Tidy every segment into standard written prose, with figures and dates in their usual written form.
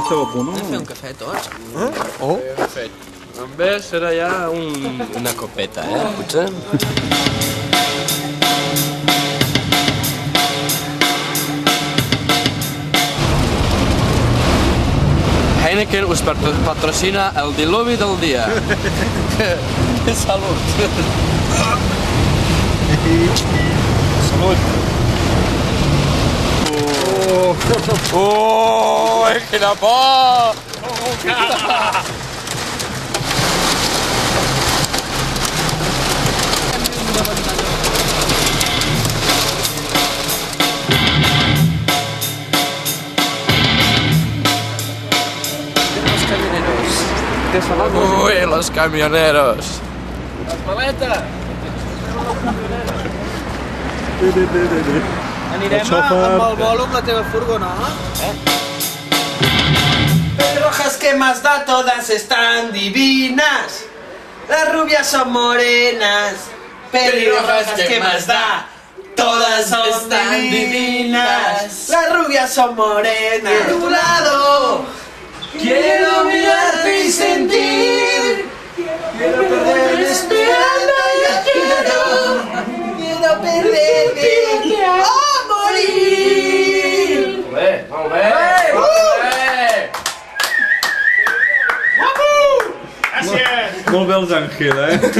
esteu a punt, no? Hem de fer un cafè tots? Oh! En bé, serà ja una copeta, potser? Heineken us patrocina el diluvi del dia. Salut! Salut! Quina por! Uy, los camioneros. Las maletes! Anirem amb el bolo amb la teva furgo, no? Pelirrojas que más da, todas están divinas. Las rubias son morenas. Pelirrojas que más da, todas están divinas. Las rubias son morenas. De tu lado quiero mirarte y sentir. Quiero perderme esperando, yo quiero perderme o morir. Molt bé! Molt bé els Àngel,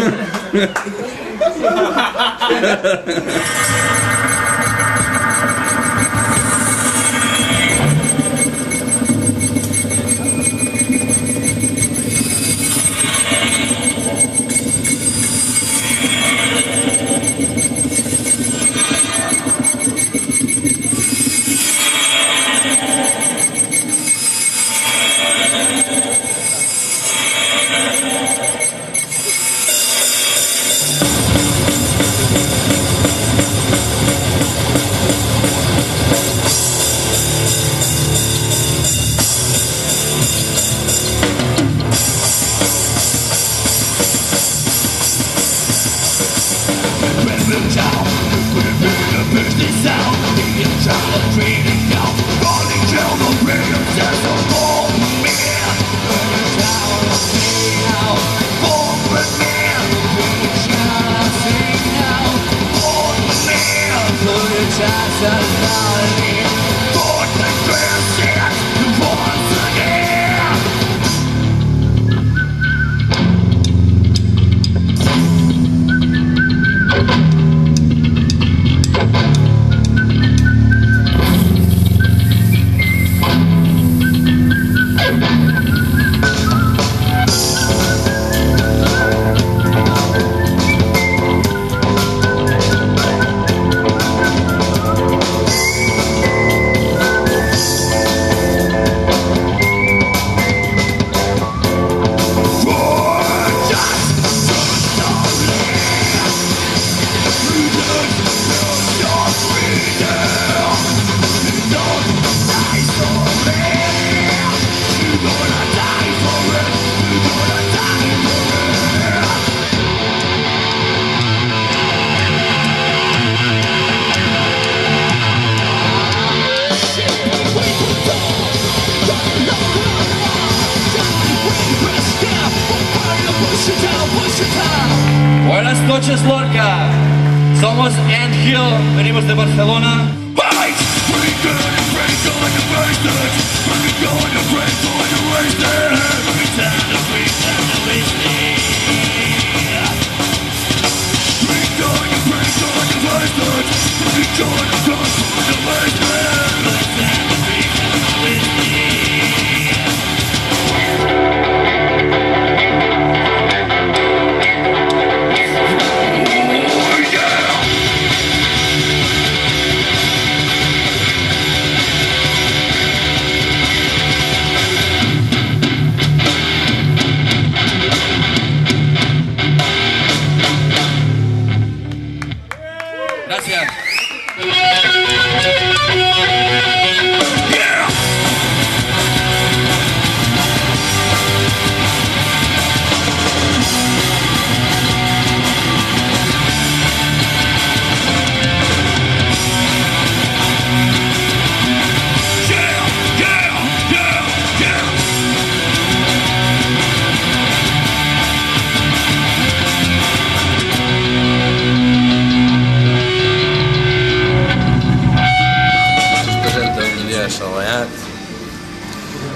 Buenas noches, Lorca. Somos Angel, venimos de Barcelona.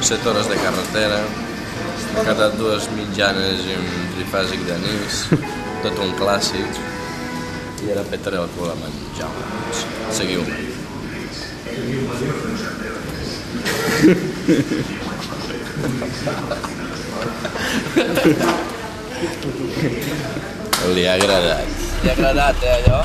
7 hores de carretera, he catat 2 mitjanes i un trifàsic d'anís, tot un clàssic, i ara petaré el cul amb en Jaume. Seguiu-me. Li ha agradat. Li ha agradat, allò?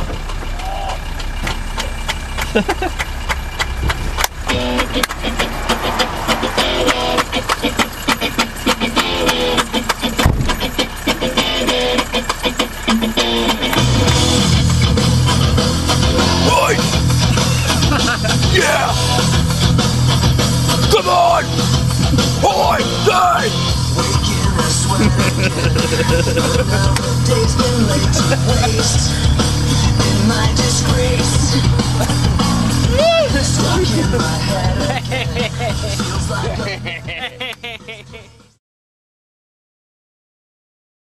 Oi! Yeah! Come on! Oi! Die! Waking and sweating, another day's been laid to waste.